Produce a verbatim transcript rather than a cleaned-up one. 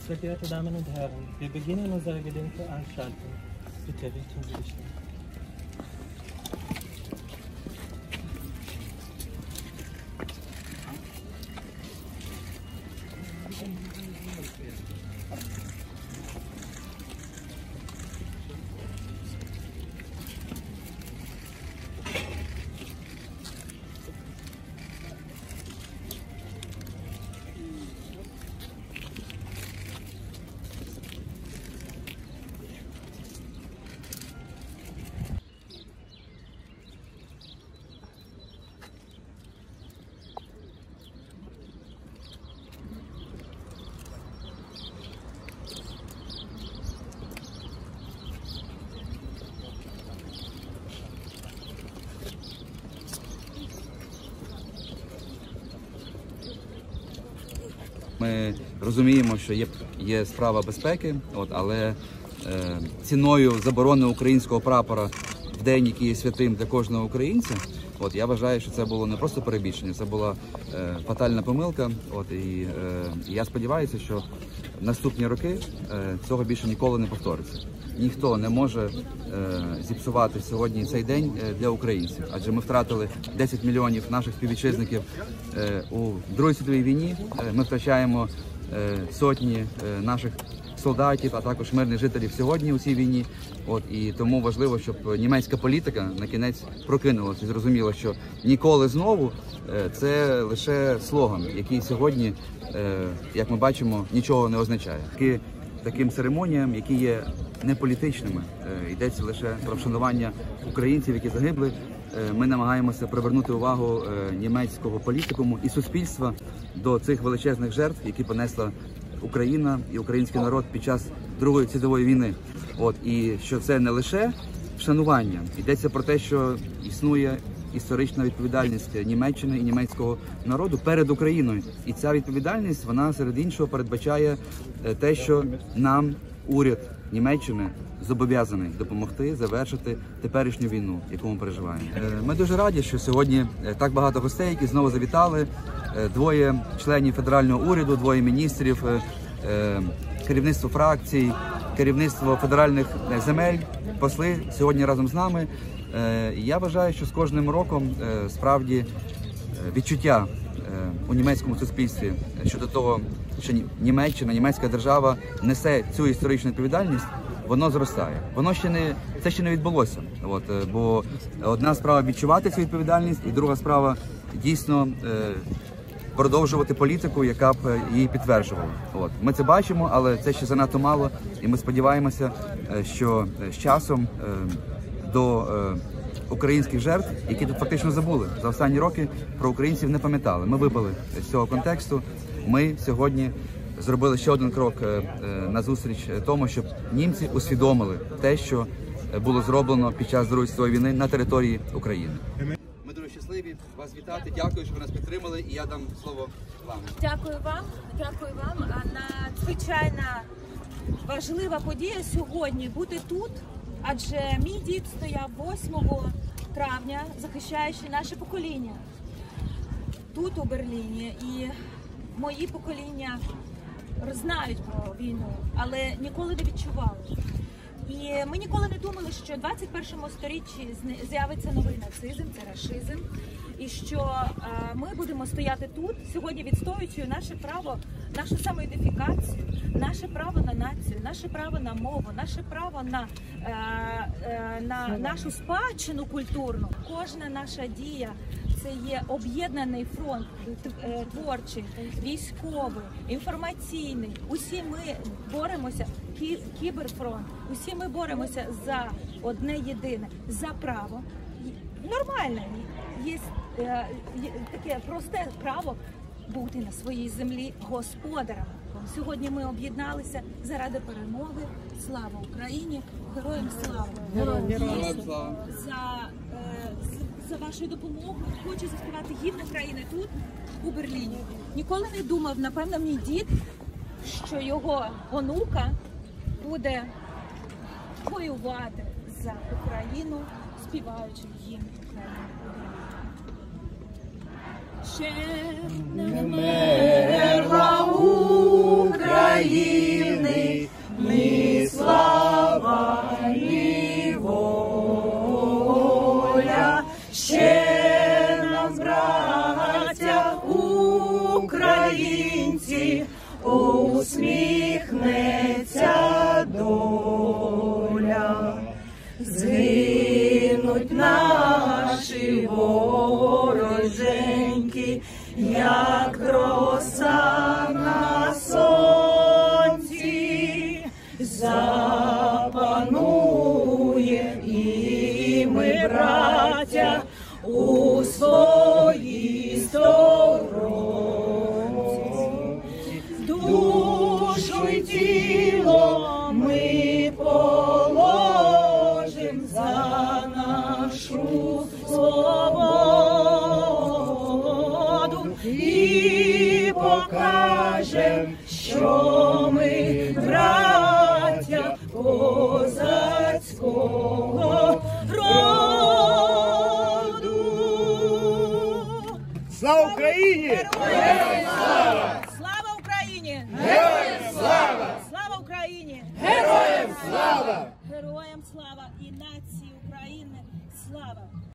Sehr geehrte Damen und Herren, wir beginnen unsere Gedenkveranstaltung. Bitte richten Sie sich hin. Ми розуміємо, що є, є справа безпеки, от, але е, ціною заборони українського прапора в день, який є святим для кожного українця, от, я вважаю, що це було не просто перебільшення, це була е, фатальна помилка. От, і е, я сподіваюся, що в наступні роки е, цього більше ніколи не повториться. Ніхто не може е, зіпсувати сьогодні цей день для українців, адже ми втратили десять мільйонів наших співвітчизників е, у Другій світовій війні. Е, ми втрачаємо е, сотні е, наших солдатів, а також мирних жителів сьогодні у цій війні. От, і тому важливо, щоб німецька політика на кінець прокинулася і зрозуміла, що ніколи знову е, це лише слоган, який сьогодні, е, як ми бачимо, нічого не означає. Таким церемоніям, які є не політичними, йдеться лише про вшанування українців, які загибли. Ми намагаємося привернути увагу німецького політикуму і суспільства до цих величезних жертв, які понесла Україна і український народ під час Другої світової війни. От, і що це не лише вшанування, йдеться про те, що існує історична відповідальність Німеччини і німецького народу перед Україною. І ця відповідальність, вона серед іншого передбачає те, що нам уряд Німеччини зобов'язаний допомогти завершити теперішню війну, яку ми переживаємо. Ми дуже раді, що сьогодні так багато гостей, які знову завітали, двоє членів федерального уряду, двоє міністрів, керівництво фракцій, керівництво федеральних земель, посли сьогодні разом з нами. Я вважаю, що з кожним роком справді відчуття у німецькому суспільстві щодо того, що Німеччина, німецька держава несе цю історичну відповідальність, воно зростає. Воно ще не, це ще не відбулося. От, бо одна справа відчувати цю відповідальність, і друга справа дійсно продовжувати політику, яка б її підтверджувала. От. Ми це бачимо, але це ще занадто мало, і ми сподіваємося, що з часом до е, українських жертв, які тут фактично забули. За останні роки про українців не пам'ятали. Ми випали з цього контексту. Ми сьогодні зробили ще один крок е, е, назустріч тому, щоб німці усвідомили те, що було зроблено під час Другої світової війни на території України. Ми дуже щасливі вас вітати. Дякую, що ви нас підтримали, і я дам слово вам. Дякую вам. Дякую вам. Надзвичайна важлива подія сьогодні бути тут. Адже мій дід стояв восьмого травня, захищаючи наше покоління тут, у Берліні. І мої покоління знають про війну, але ніколи не відчували. І ми ніколи не думали, що в двадцять першому сторіччі з'явиться новий нацизм, це рашизм. І що е, ми будемо стояти тут, сьогодні відстоюючи наше право, нашу самоідентифікацію, наше право на націю, наше право на мову, наше право на, е, е, на нашу спадщину культурну. Кожна наша дія – це є об'єднаний фронт, творчий, військовий, інформаційний. Усі ми боремося, кі, кіберфронт, усі ми боремося за одне єдине, за право. Нормальне, є, є, є таке просте право бути на своїй землі господарем. Сьогодні ми об'єдналися заради перемоги. Слава Україні! Героям слава! Героям слава! За, за вашу допомогу хочу заспівати гімн України тут, у Берліні. Ніколи не думав, напевно, мій дід, що його онука буде воювати за Україну, співаючи гімн України. Ще не вмерла Україна. вороженькі, як роса на сонці, запанує і ми, браття, у своїй сторонці. Душу й тіло ми положим за нашу свободу і покажем, що ми браття козацького роду. Слава Україні! Слава Україні! Героям слава! Слава Україні! Героям слава! Героям слава і нації України слава!